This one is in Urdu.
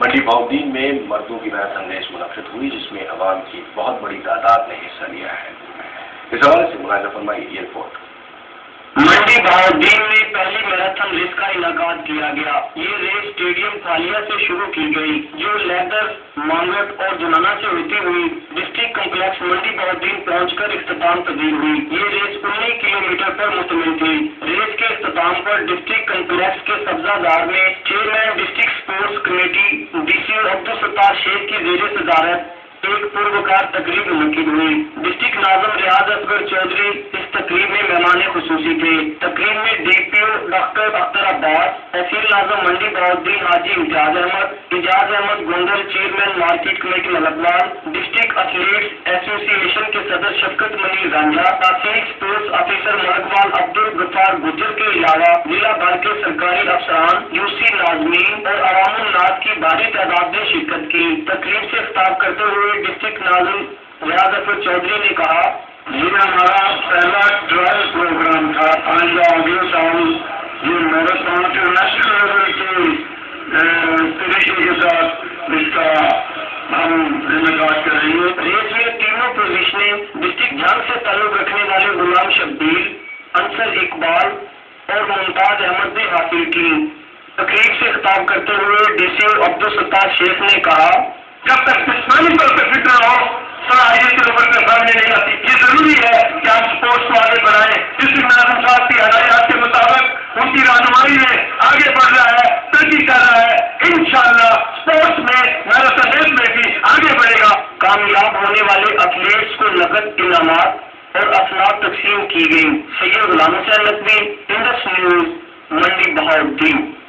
منڈی بہاؤالدین میں مردوں کی بحث انگیز منعقد ہوئی جس میں عوام کی بہت بڑی تعداد نے حصہ لیا ہے۔ اس حوالے سے ملاحظہ فرمائیے یہ رپورٹ۔ منڈی بہاؤالدین میں پہلی میراتھن ریس کا انعقاد کیا گیا۔ یہ ریس اسٹیڈیم فالیہ سے شروع کی گئی جو لیدر مانگٹ اور جنانا سے ہوتی ہوئی ڈسٹرکٹ کمپلیکس منڈی بہاؤالدین پہنچ کر اختتام پذیر ہوئی۔ یہ ریس 19 کلومیٹر پر مشتمل تھی۔ ریس کے اختتام پر ڈسٹرکٹ کمپلیکس کے سبزہ زار میں chairman district sports committee DCO Abdul Sattar Sheikh کی زیر صدارت ایک پروکار تقریب منعقد ہوئی۔ ڈسٹرکٹ ناظم ریاض اصغر چودھری اس تقریب میں مہمان خصوصی تھے۔ تقریب میں DPO ڈاکٹر اختر عباس، تحصیل ناظم Mandi Bahauddin Haji Ijaz Ahmed Gondal, chairman market committee Malakwal, district athletes association کے صدر شفقت منیر رانجھا، تحصیل اسپورٹس آفیسر ملکوال عبدالغفار گجر کے علاوہ ضلع بھر کے سرکاری افسران، UC ناظمین اور عوام الناس کی بھاری تعداد نے شرکت کی۔ تقریب سے خطاب کرتے ہوئے ڈسٹرکٹ ناظم ریاض اصغر چودھری نے کہا، یہ ہمارا پہلا ٹرائل پروگرام تھا۔ آئندہ اگلے سال یہ میراتھن انٹرنیشنل لیول کے طریقے کے ساتھ اس کا ہم انعقاد کریں گے۔ ریس میں تینوں پوزیشنیں ڈسٹرکٹ جھنگ سے تعلق رکھنے والے غلام شبیر، انصر اقبال اور ممتاز احمد نے حاصل کی۔ تقریب سے خطاب کرتے ہوئے DCO عبدالستار شیخ نے کہا، جب تک جسمانی طور پر فٹ نہ ہو صلاحیت نمبر کے سامنے نہیں آتی۔ یہ ضروری ہے کہ ہم اسپورٹس کو آگے بڑھائیں۔ ڈسٹرکٹ ناظم صاحب کی ہدایات کے مطابق ان کی رہنمائی میں آگے بڑھ رہا ہے، ترقی کر رہا ہے۔ انشاءاللہ اسپورٹس میں میراتھن ریس میں بھی آگے بڑھے گا۔ کامیاب ہونے والے ایتھلیٹس کو نقد انعامات اور اسناد تقسیم کی گئی۔ سید غلام حسین نقوی، انڈس نیوز، منڈی بہاؤالدین۔